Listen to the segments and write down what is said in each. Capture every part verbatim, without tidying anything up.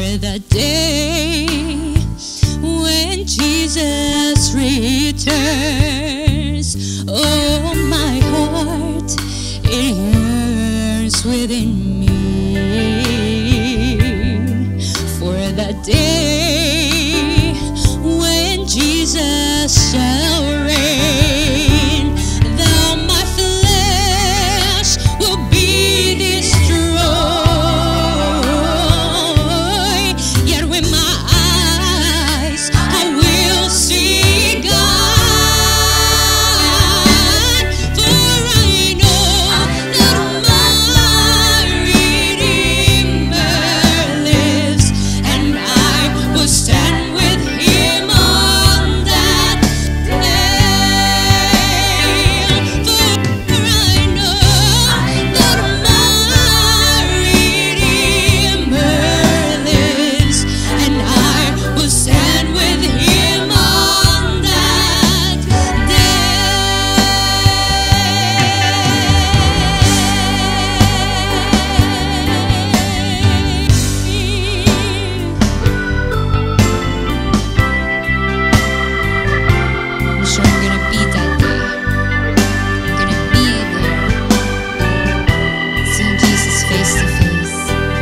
the day when Jesus returns. Oh, my heart, it yearns within me for the day when Jesus shall reign. Though my flesh will be destroyed, yet with my eyes I will see God. For I know that my Redeemer lives, and I will stand with Him on that day. For I know that my Redeemer lives, and I will stand with Him on that day. I'm sure I'm gonna be that day. I'm gonna be there, seeing Jesus face to face.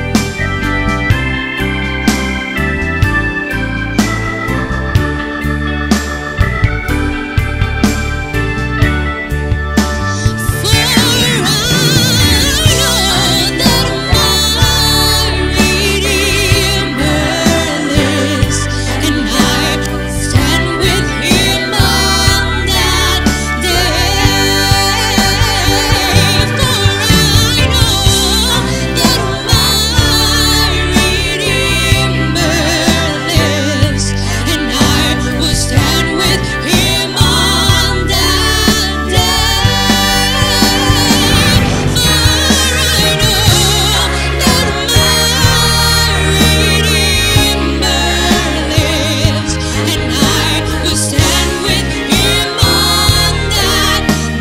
For I know that my Redeemer lives, and I stand with Him on that day. For I know that my Redeemer lives, and I will stand with Him on that day. For I know that my Redeemer lives, and I will stand with Him on that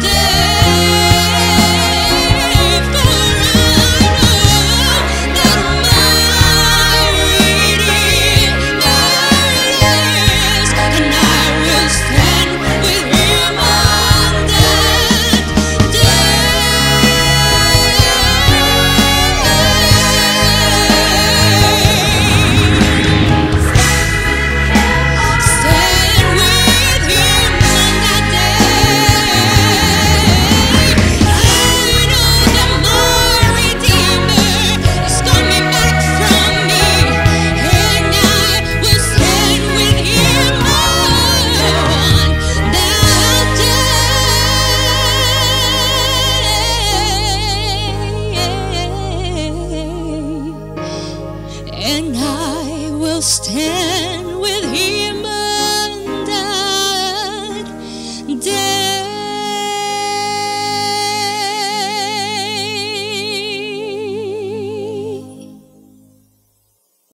day. For I know that my Redeemer lives, and I will stand with Him on that and I will stand with Him